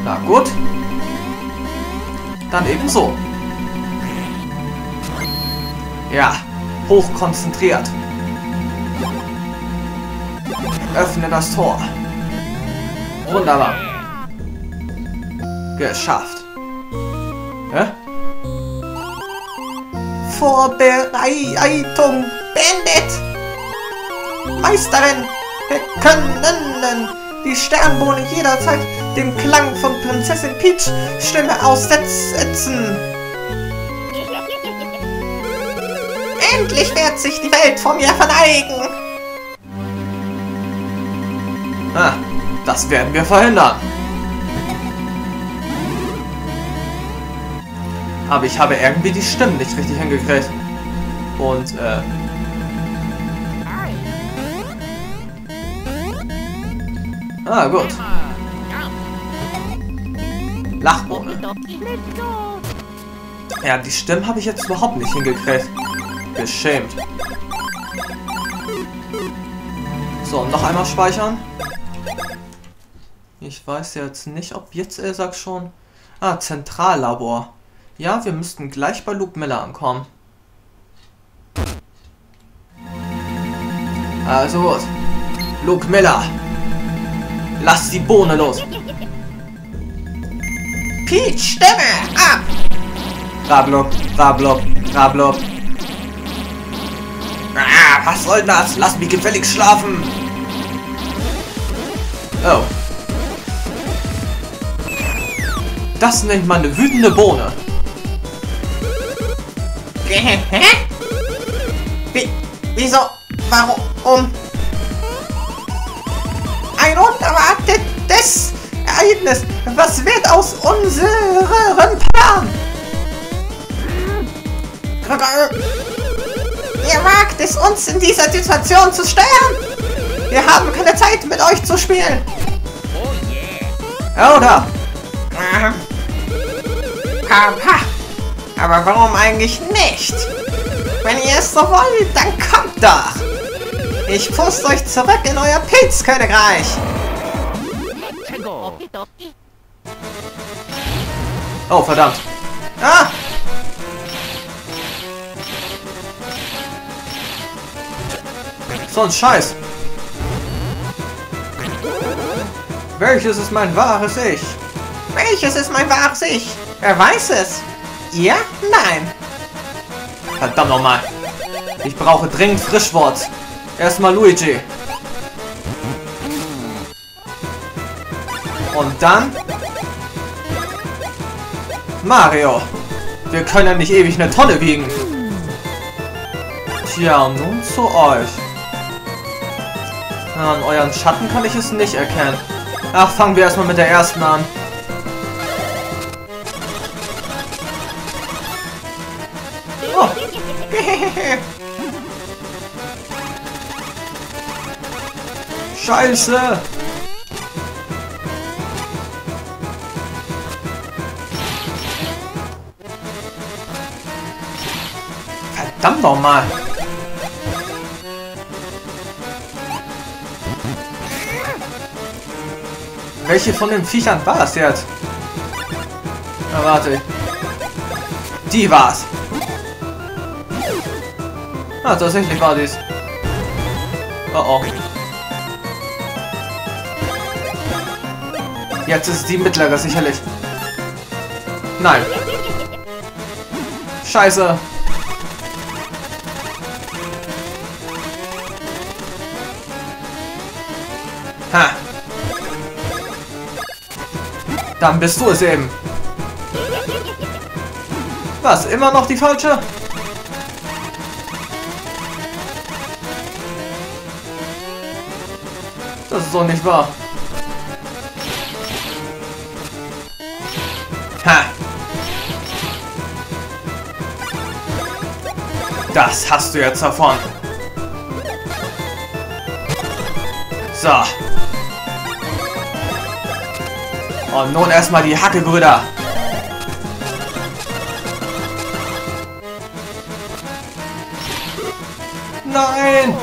Na gut. Dann eben so. Ja, hochkonzentriert. Öffne das Tor. Wunderbar. Geschafft. Hä? Vorbereitung beendet. Meisterin, wir können die Sternbohne jederzeit dem Klang von Prinzessin Peach Stimme aussetzen. Endlich wird sich die Welt vor mir verneigen. Ah, das werden wir verhindern. Aber ich habe irgendwie die Stimmen nicht richtig hingekriegt. Und, ah, gut. Lachbohne. Ja, die Stimmen habe ich jetzt überhaupt nicht hingekriegt. Beschämt. So, noch einmal speichern. Ich weiß jetzt nicht, ob jetzt sagt schon. Ah, Zentrallabor. Ja, wir müssten gleich bei Luke Miller ankommen. Also gut. Luke Miller. Lass die Bohne los. Peach, Stimme ab! Rablob, Rablob, Rablob. Ah, was soll das? Lass mich gefälligst schlafen. Oh. Das nennt man eine wütende Bohne. Wieso? Warum? Ein unerwartetes Ereignis. Was wird aus unserem Plan? Ihr wagt es, uns in dieser Situation zu stören? Wir haben keine Zeit, mit euch zu spielen. Oder? Aber warum eigentlich nicht? Wenn ihr es so wollt, dann kommt doch. Ich puste euch zurück in euer Pilzkönigreich. Oh, verdammt. Ah! So ein Scheiß. Welches ist mein wahres Ich? Welches ist mein wahres Ich? Wer weiß es? Ihr? Nein. Verdammt nochmal. Ich brauche dringend Frischwort. Erstmal Luigi. Und dann Mario. Wir können ja nicht ewig eine Tonne wiegen. Tja, nun zu euch. An euren Schatten kann ich es nicht erkennen. Ach, fangen wir erstmal mit der ersten an. Oh. Scheiße. Verdammt nochmal. Welche von den Viechern war es jetzt? Na, warte. Die war's. Ah, tatsächlich war dies. Oh oh. Jetzt ist es die mittlere, sicherlich. Nein. Scheiße. Ha. Dann bist du es eben. Was? Immer noch die falsche? Das ist doch nicht wahr. Ha! Das hast du jetzt davon. So. Und nun erstmal die Hackebrüder. Nein!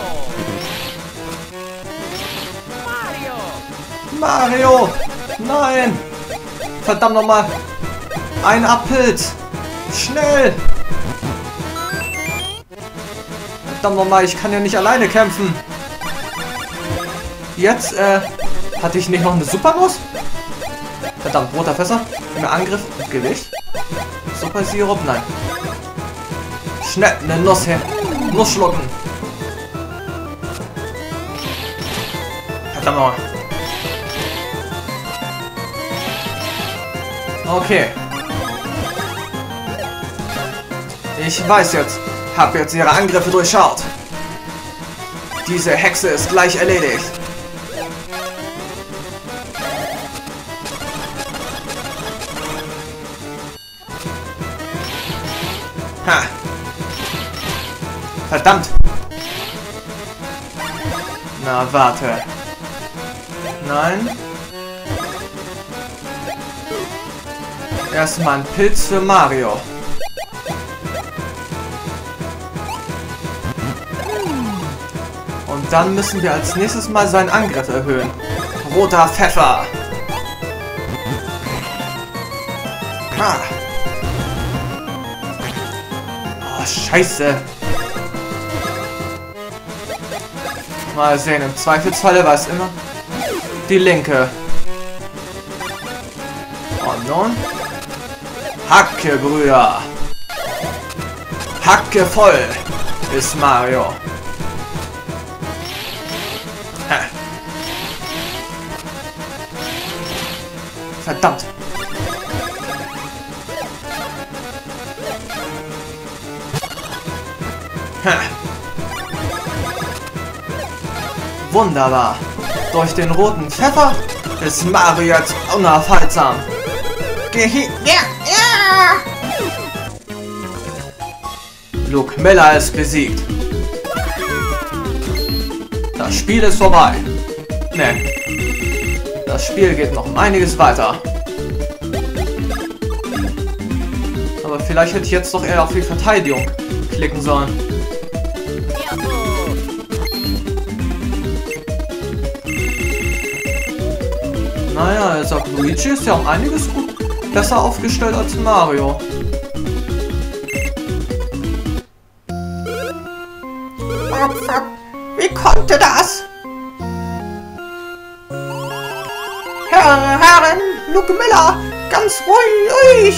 Mario! Nein! Verdammt nochmal. Ein Abpilz. Schnell. Verdammt nochmal, ich kann ja nicht alleine kämpfen. Jetzt, hatte ich nicht noch eine Supernuss? Verdammt, roter Fässer. Mehr Angriff und Gewicht. Super Sirup, nein. Schnell, eine Nuss her. Nuss schlucken. Verdammt nochmal. Okay. Ich weiß jetzt. Hab jetzt ihre Angriffe durchschaut. Diese Hexe ist gleich erledigt. Ha. Verdammt. Na, warte. Nein. Erstmal ein Pilz für Mario. Und dann müssen wir als nächstes mal seinen Angriff erhöhen. Roter Pfeffer. Ha. Oh, Scheiße. Mal sehen, im Zweifelsfalle war es immer die linke. Und nun? Hacke, Brüder. Hacke voll ist Mario. Ha. Verdammt. Ha. Wunderbar. Durch den roten Pfeffer ist Mario jetzt unaufhaltsam. Luke Miller ist besiegt. Das Spiel ist vorbei. Ne. Das Spiel geht noch um einiges weiter. Aber vielleicht hätte ich jetzt doch eher auf die Verteidigung klicken sollen. Naja, er sagt, Luigi ist ja um einiges gut besser aufgestellt als Mario. Wie konnte das? Herren, Luke Miller, ganz ruhig.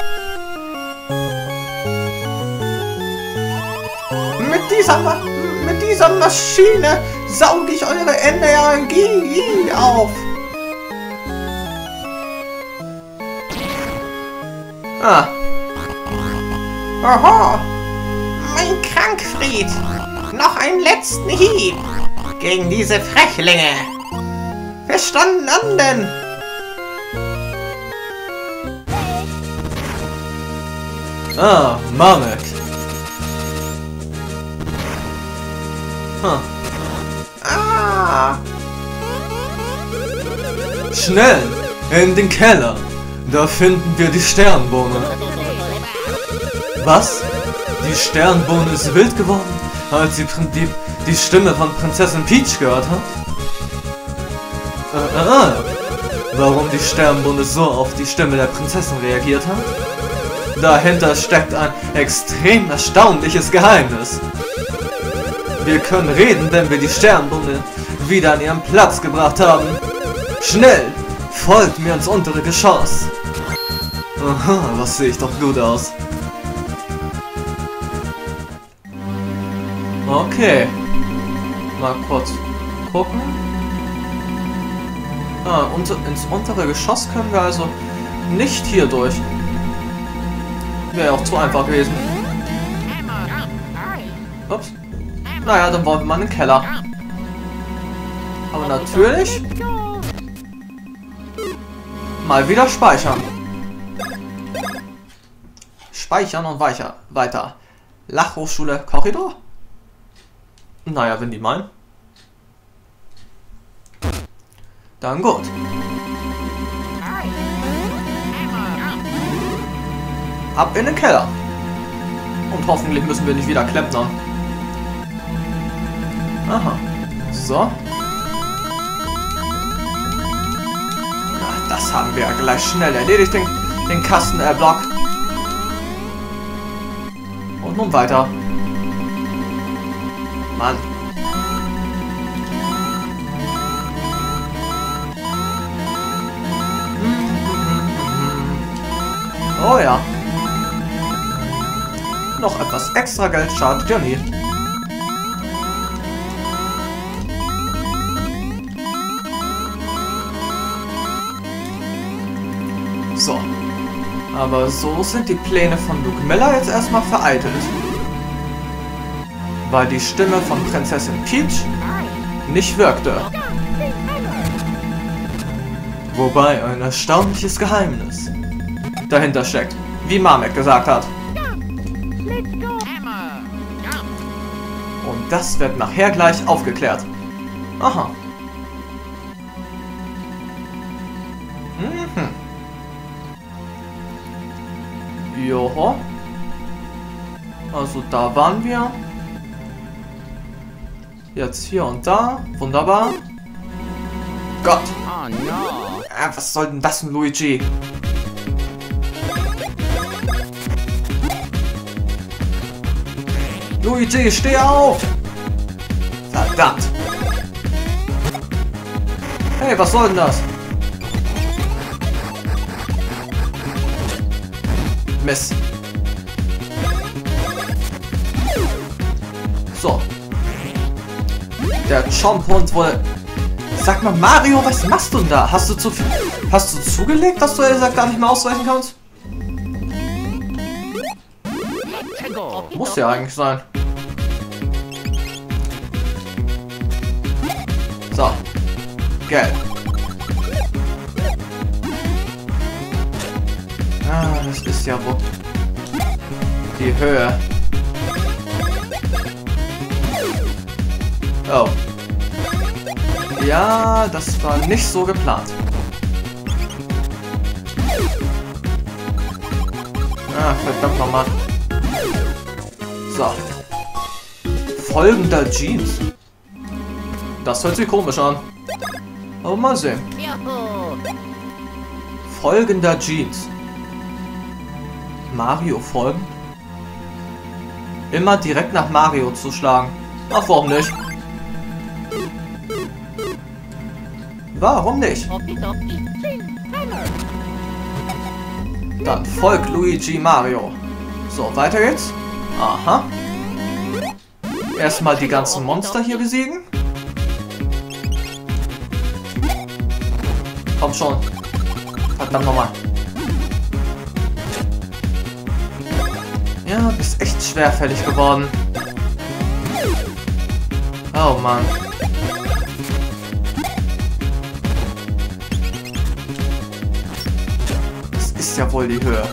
Mit dieser Maschine sauge ich eure Energie auf. Ah. Oho. Mein Krankfried. Noch einen letzten Hieb. Gegen diese Frechlinge. Verstanden? Ah, Mamek. Huh. Ah. Schnell! In den Keller! Da finden wir die Sternbohne. Was? Die Sternbohne ist wild geworden, als sie die Stimme von Prinzessin Peach gehört hat? Warum die Sternbohne so auf die Stimme der Prinzessin reagiert hat? Dahinter steckt ein extrem erstaunliches Geheimnis. Wir können reden, wenn wir die Sternbohne wieder an ihren Platz gebracht haben. Schnell! Folgt mir ins untere Geschoss. Aha, was sehe ich doch gut aus. Okay. Mal kurz gucken. Ah, ins untere Geschoss können wir also nicht hier durch. Wäre auch zu einfach gewesen. Ups. Naja, dann wollen wir mal in den Keller. Aber natürlich mal wieder speichern. Speichern und weiter. Lachhochschule Korridor? Naja, wenn die meinen. Dann gut. Ab in den Keller. Und hoffentlich müssen wir nicht wieder klempnern. Aha. So. Das haben wir gleich schnell erledigt, den Kasten-Block. Und nun weiter. Mann. Oh ja. Noch etwas extra Geld schadet ja nie. So. Aber so sind die Pläne von Luke Miller jetzt erstmal vereitelt. Weil die Stimme von Prinzessin Peach nicht wirkte. Wobei ein erstaunliches Geheimnis dahinter steckt, wie Mamek gesagt hat. Und das wird nachher gleich aufgeklärt. Aha. Mhm. Joho. Also da waren wir. Jetzt hier und da. Wunderbar. Gott. Oh no. Was soll denn das, Luigi? Luigi, steh auf! Verdammt! Hey, was soll denn das? Mist. So. Der Chomp-Hund wurde... Sag mal, Mario, was machst du denn da? Hast du zugelegt, dass du ehrlich gar nicht mehr ausweichen kannst? Muss ja eigentlich sein. So. Gelb. Ah, das ist ja wo... Die Höhe. Oh. Ja, das war nicht so geplant. Ah, verdammt nochmal. So. Folgender Jeans. Das hört sich komisch an. Aber mal sehen. Folgender Jeans. Mario folgen? Immer direkt nach Mario zu schlagen. Ach, warum nicht? Warum nicht? Dann folgt Luigi Mario. So, weiter geht's. Aha. Erstmal die ganzen Monster hier besiegen. Komm schon. Verdammt nochmal. Ja, bist echt schwerfällig geworden. Oh Mann. Das ist ja wohl die Höhe.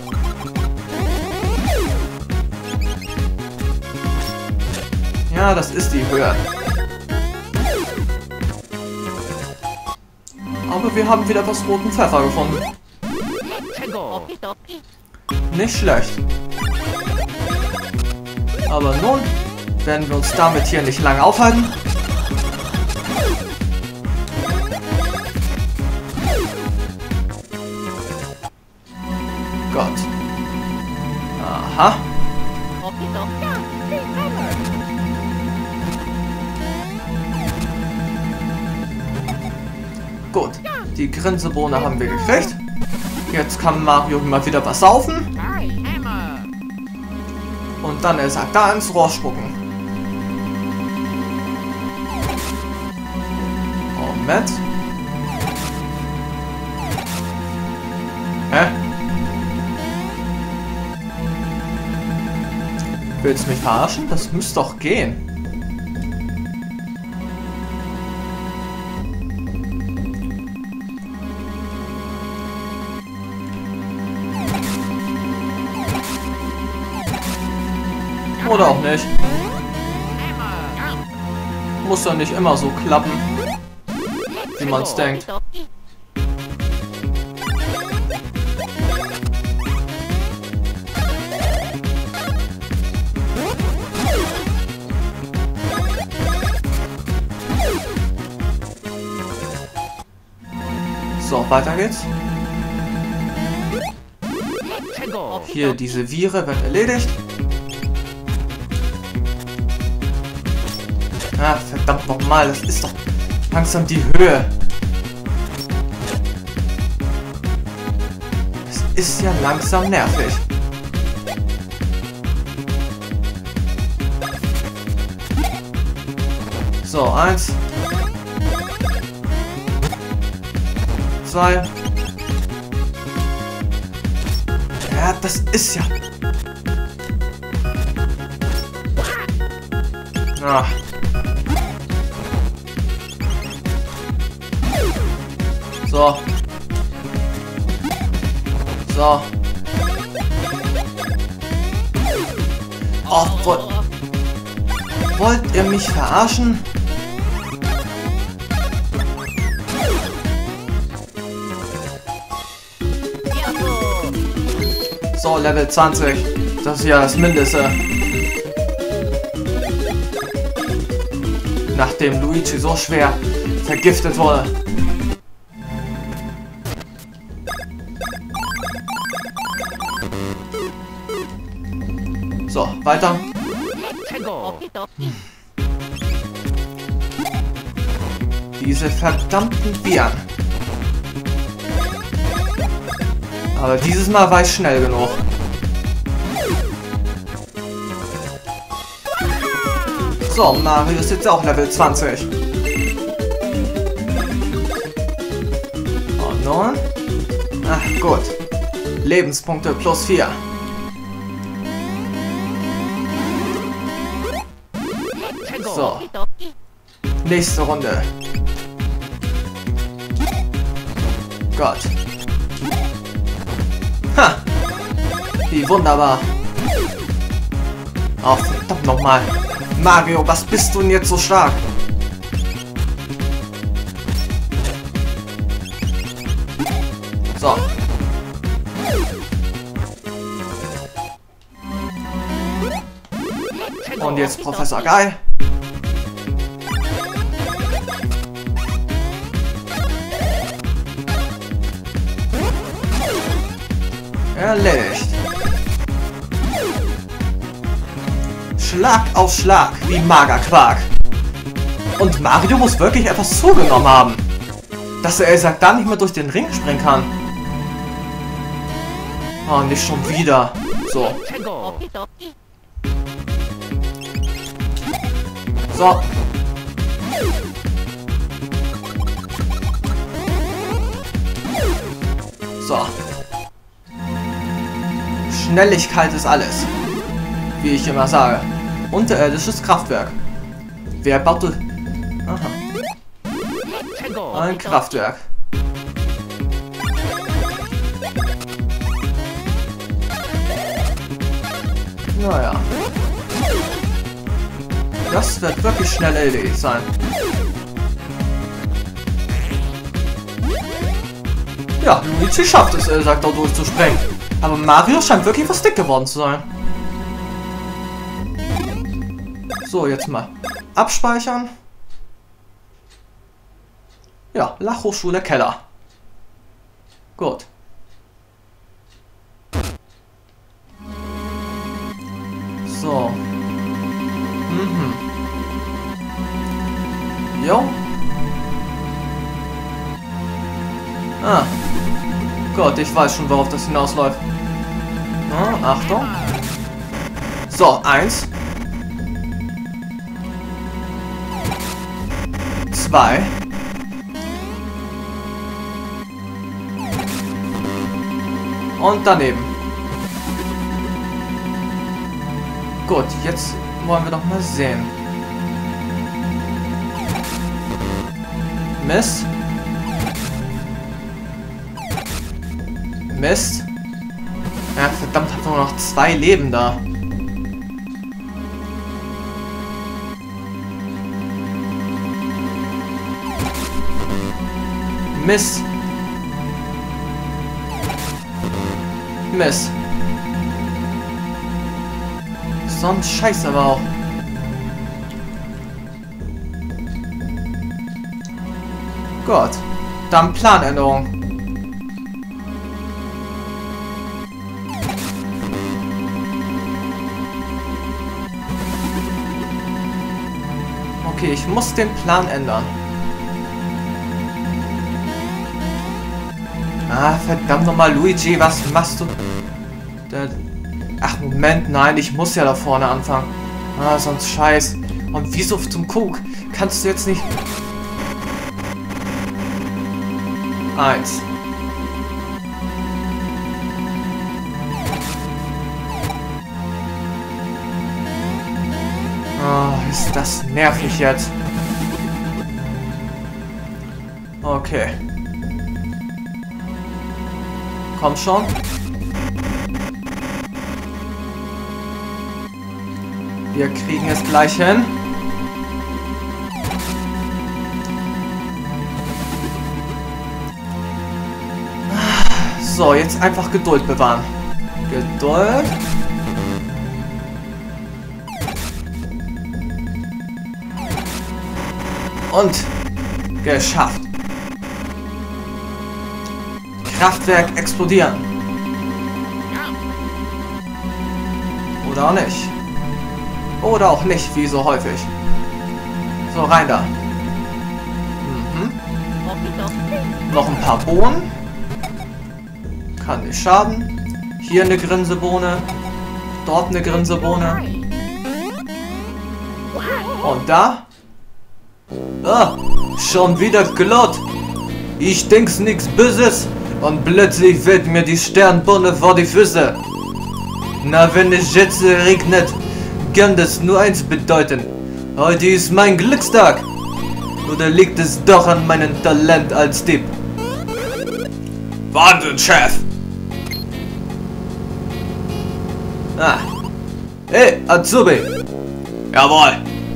Ja, das ist die Höhe. Aber wir haben wieder etwas roten Pfeffer gefunden. Nicht schlecht. Aber nun werden wir uns damit hier nicht lange aufhalten. Gott. Aha. Gut, die Grinsebohne haben wir gekriegt. Jetzt kann Mario mal wieder was saufen. Und dann sagt da ins Rohr spucken. Moment. Hä? Willst du mich verarschen? Das müsste doch gehen. Oder auch nicht. Muss doch nicht immer so klappen, wie man es denkt. So, weiter geht's. Hier, diese Viere wird erledigt. Ah, verdammt nochmal, das ist doch langsam die Höhe. Es ist ja langsam nervig. So, 1. 2. Ja, das ist ja... Ah. So. So. Oh, wollt ihr mich verarschen? So, Level 20. Das ist ja das Mindeste. Nachdem Luigi so schwer vergiftet wurde. So, weiter. Diese verdammten Viren. Aber dieses Mal war ich schnell genug. So, Mario ist jetzt auch Level 20. Und nun? Ach, gut. Lebenspunkte plus 4. So. Nächste Runde. Gott. Ha! Wie wunderbar. Oh, verdammt nochmal. Mario, was bist du denn jetzt so stark? So. Und jetzt Professor Guy. Erledigt. Schlag auf Schlag, wie Magerquark. Und Mario muss wirklich etwas zugenommen haben. Dass er sagt, da nicht mehr durch den Ring springen kann. Oh, nicht schon wieder. So. So. So. Schnelligkeit ist alles. Wie ich immer sage. Unterirdisches Kraftwerk. Wer baute... Aha. Ein Kraftwerk. Naja. Das wird wirklich schnell erledigt sein. Ja, Luigi schafft es, er sagt, da durchzuspringen. Aber Mario scheint wirklich was dick geworden zu sein. So, jetzt mal abspeichern. Ja, Lachhochschule Keller. Gut. So. Jo. Ah. Gott, ich weiß schon, worauf das hinausläuft. Ah, Achtung. So, 1. 2. Und daneben. Gut, jetzt wollen wir doch mal sehen. Mist. Mist. Ja, verdammt, hat nur noch 2 Leben da. Mist. Mist. So ein Scheiß aber auch. Gut. Dann Planänderung. Okay, ich muss den Plan ändern. Ah, verdammt nochmal, Luigi, was machst du? Ach, Moment, nein, ich muss ja da vorne anfangen. Ah, sonst scheiß. Und wieso zum Kuck? Kannst du jetzt nicht... 1. Oh, ist das nervig jetzt. Okay. Komm schon. Wir kriegen es gleich hin. So, jetzt einfach Geduld bewahren. Geduld. Und geschafft. Kraftwerk explodieren. Oder auch nicht. Oder auch nicht, wie so häufig. So, rein da. Mhm. Noch ein paar Bohnen. Kann nicht schaden. Hier eine Grinsebohne. Dort eine Grinsebohne. Und da? Ah, schon wieder Glott. Ich denk's nix Böses. Und plötzlich fällt mir die Sternbohne vor die Füße. Na, wenn es jetzt regnet, kann das nur eins bedeuten. Heute ist mein Glückstag. Oder liegt es doch an meinem Talent als Dieb? Wahnsinn, Chef. Ah. Hey, Azubi. Jawohl.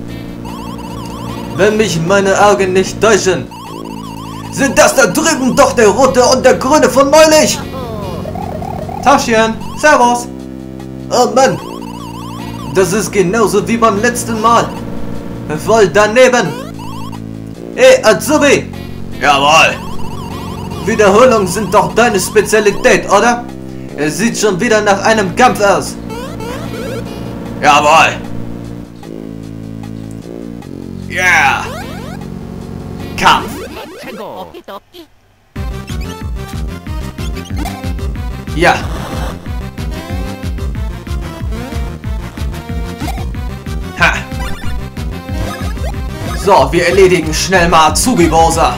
Wenn mich meine Augen nicht täuschen, sind das da drüben doch der rote und der grüne von neulich. Taschen, servus. Oh Mann. Das ist genauso wie beim letzten Mal. Voll daneben. Hey, Azubi. Jawohl. Wiederholungen sind doch deine Spezialität, oder? Es sieht schon wieder nach einem Kampf aus. Jawohl. Yeah. Kampf. Ja. Ha. So, wir erledigen schnell mal Azubi Bowser.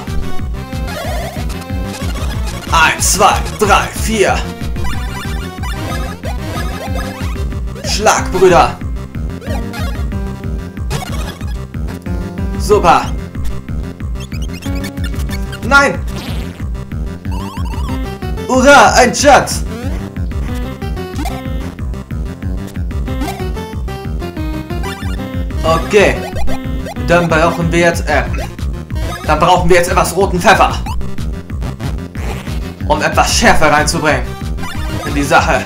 1, 2, 3, 4. Schlag, Brüder. Super. Nein. Hurra, ein Schatz. Okay. Dann brauchen wir jetzt etwas roten Pfeffer. Um etwas Schärfe reinzubringen. In die Sache.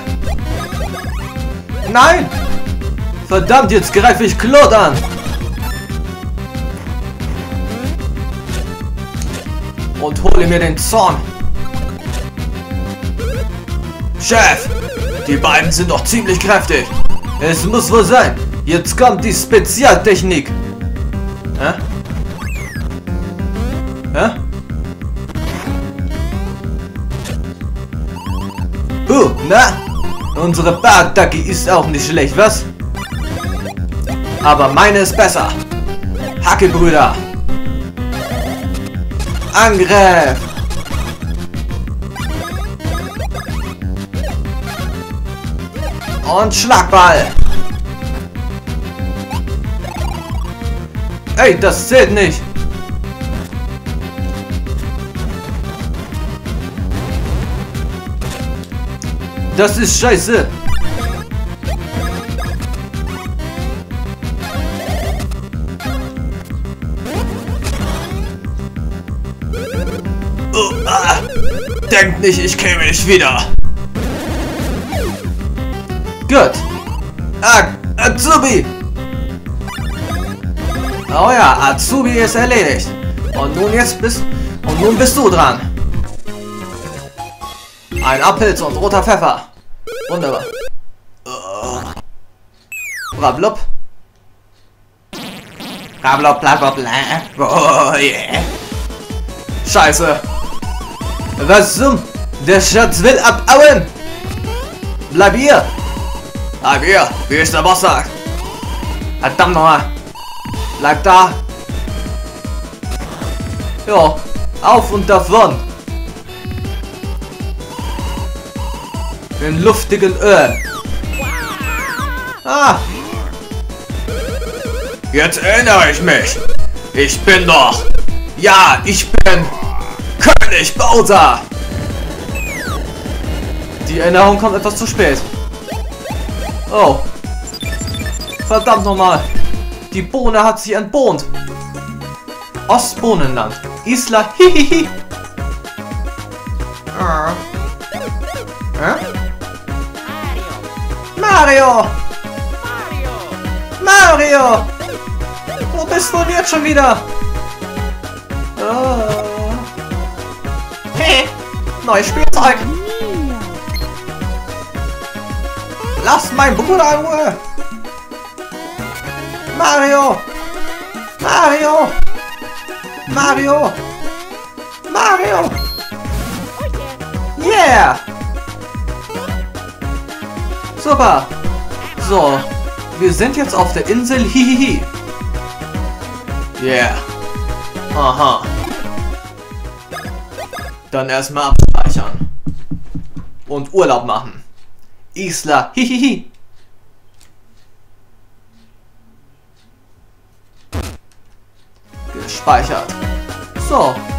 Nein! Verdammt, jetzt greife ich Claude an. Und hole mir den Zorn. Chef! Die beiden sind doch ziemlich kräftig. Es muss wohl sein. Jetzt kommt die Spezialtechnik. Hä? Hä? Na? Unsere Barattacke ist auch nicht schlecht, was? Aber meine ist besser. Hacke, Brüder. Angriff. Und Schlagball. Ey, das zählt nicht. Das ist scheiße. Denkt nicht, ich käme nicht wieder. Gut. Azubi. Oh ja, Azubi ist erledigt. Und nun bist du dran. Ein Apfel und roter Pfeffer. Wunderbar. Blablub. Bla bla bla bla. Oh yeah. Scheiße. Was zum? Der Schatz will abhauen. Bleib hier. Bleib hier, wie es der Boss sagt. Verdammt nochmal. Bleib da. Ja, auf und davon. Den luftigen Öl. Ah. Jetzt erinnere ich mich. Ich bin doch. Ja, ich bin König Bowser. Die Erinnerung kommt etwas zu spät. Oh. Verdammt nochmal. Die Bohne hat sich entbohnt. Ostbohnenland. Isla Hihihi. Mario! Mario! Wo bist du denn jetzt schon wieder? Hey! Neues Spielzeug! Lass meinen Bruder in Ruhe! Mario! Mario! Mario! Mario! Yeah! Super! So, wir sind jetzt auf der Insel Hihihi. Yeah. Aha. Dann erstmal abspeichern. Und Urlaub machen. Isla Hihihi. Gespeichert. So,